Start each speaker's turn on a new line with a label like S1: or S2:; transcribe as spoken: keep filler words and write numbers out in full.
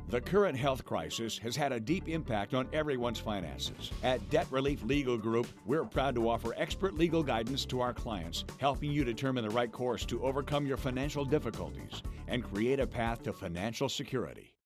S1: The current health crisis has had a deep impact on everyone's finances. At Debt Relief Legal Group, we're proud to offer expert legal guidance to our clients, helping you determine the right course to overcome your financial difficulties and create a path to financial security.